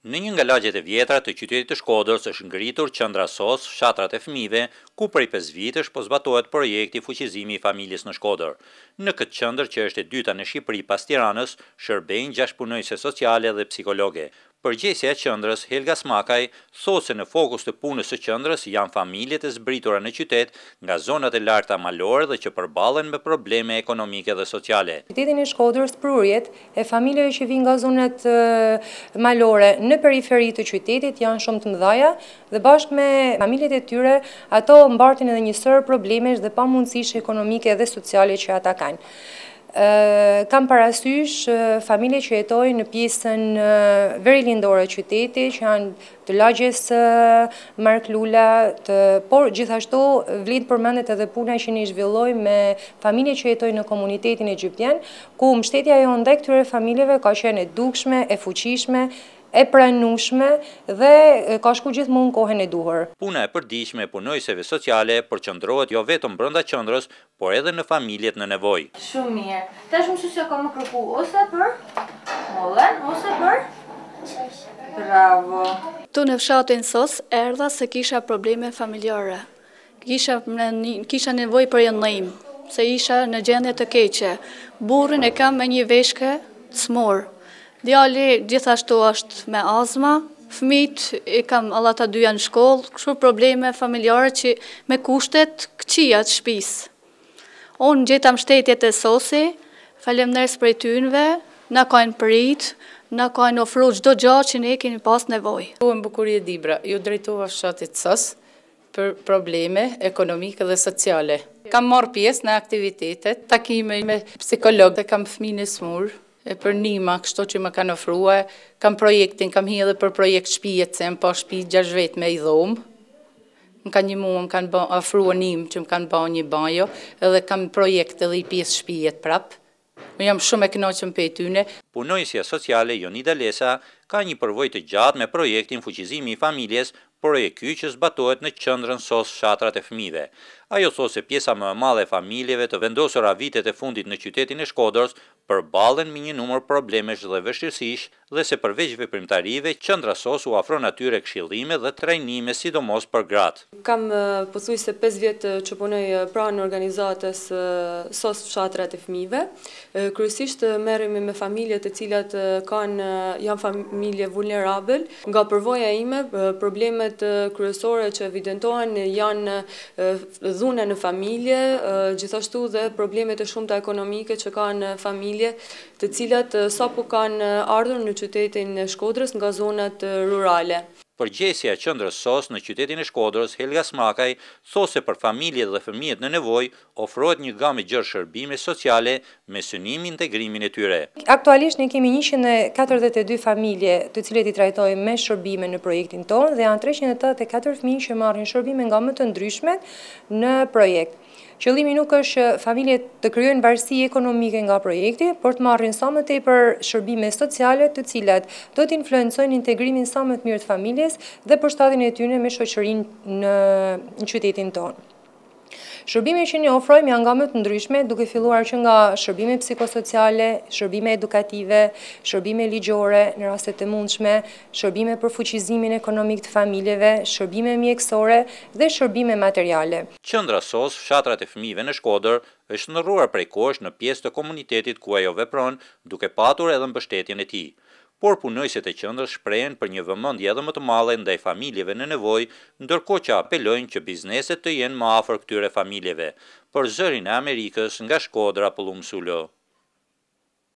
Në një nga lagjet e vjetra të qytetit të Shkodrës është ngritur qendra SOS Fshatrat e Fëmijëve, ku prej 5 vitesh po zbatohet projekti fuqizimi i familjes në Shkodër. Në këtë qendër, që është e dyta në Shqipëri pas Tiranës, shërbejnë 6 punojëse sociale dhe psikologe. Përgjegjësia e qendrës, Helga Smakaj, thotë se në fokus të punës së qendrës janë familjet e zbritura në qytet nga zonat e larta malore dhe që përballen me probleme ekonomike dhe sociale. Qytetin e Shkodrës prurjet e familjeve që vijnë nga zonat malore në periferi të qytetit janë shumë të mëdha dhe bashkë me familjet e tyre ato mbartin edhe një sër problemesh dhe pamundësish ekonomike dhe sociale që ata kanë. Kam parasysh familje që jetojnë në pjesën verilindore qyteti, që janë të lagjes Marklula, por gjithashtu vlen përmendet edhe puna që ne zhvillojmë me familje që jetojnë në komunitetin egjiptian, ku mbështetja jonë ndaj këtyre familjeve ka qenë e dukshme, e fuqishme, e pranueshme dhe ka shku gjithmonë kohën e duhur. Puna e përditshme e punojëseve sociale përqendrohet jo vetëm brenda qendrës, por edhe në familjet në nevojë. Shumë mirë. Tash më shusja ka më kërku ose për mollën, ose për bravo. Tu në fshatin SOS erdha se kisha probleme familjare. Kisha nevojë për ndihmë, se isha në gjendje të keqe. Burrin e kam me një veshke të smur. Djali gjithashtu është me azma, fëmijët e kam alla ta dy janë në shkollë, kështu probleme familjare që me kushtet këqija të shtëpisë. Unë gjeta mbështetjet e SOS-i, faleminderit prej tynve, na kanë prit, na kanë ofruar çdo gjë që ne kemi pas nevojë. Unë Bukurie Dibra, ju drejtova fshatit SOS për probleme ekonomike dhe sociale. Kam marrë pjesë në aktivitetet, takime me psikolog, kam fëmijën e smur, për nima, kështu që më kanë ofrua, kam projektin, kam hi edhe për projekt shtëpijet, se më pa shtëpi 6 vet me i dhomë. Më kanë një mua, më kanë ofrua nimë që më kanë ba një bajo, edhe kam projekt edhe i pjesë shtëpijet prap. Më jam shumë e kënaqur për tyne. Punojësia sociale Jonida Lesa ka një përvojë të gjatë me projektin fuqizimi i familjes, por e ky që zbatohet në qendrën SOS Fshatrat e Fëmijëve. Ajo thotë se pjesa më e madhe e familjeve të vendosura vitet e fundit në qytetin e Shkodrës përballen me një numër problemesh dhe vështirësish dhe se përveç veprimtarive, qendra SOS u ofron atyre këshillime dhe trajnime sidomos për gratë. Kam pothuajse 5 vjet që punoj pranë organizatës SOS Fshatrat e Fëmijëve. Kryesisht merremi me familje të cilat janë familje vulnerabël. Nga përvoja ime, problemet kryesore që evidentohen janë dhune në familje, gjithashtu dhe problemet e shumta ekonomike që kanë familje, të cilat sapo kanë ardhur në qytetin e Shkodrës nga zonat rurale. Përgjegjësia e qendrës SOS në qytetin e Shkodrës, Helga Smakaj, thotë se për familjet dhe fëmijët në nevojë ofrohet një gamë gjerë shërbime sociale me synim integrimin e tyre. Aktualisht ne kemi 142 familje të cilët i trajtojmë me shërbime në projektin tonë dhe janë 384 fëmijë që marrin shërbime nga më të ndryshmet në projekt. Qëllimi nuk është familjet të krijojnë varësi ekonomike nga projekti, por të marrin sa më tepër shërbime sociale të cilat do të influencojnë integrimin sa më të mirë të familjes dhe përshtatjen e tyre me shoqërinë në qytetin tonë. Shërbime që ne ofrojmë janë nga më të ndryshme, duke filluar që nga shërbime psikosociale, shërbime edukative, shërbime ligjore në raste të mundshme, shërbime për fuqizimin ekonomik të familjeve, shërbime mjekësore dhe shërbime materiale. Qendra SOS Fshatrat e Fëmijëve në Shkodër është ndërruar prej kohësh në pjesë të komunitetit ku ajo vepron, duke patur edhe mbështetjen e tij. Por punojësit e qendrës shprehen për një vëmendje edhe më të madhe ndaj familjeve në nevojë, ndërkohë që apelojnë që bizneset të jenë më afër këtyre familjeve. Për Zërin e Amerikës nga Shkodra, Pullum Sulo.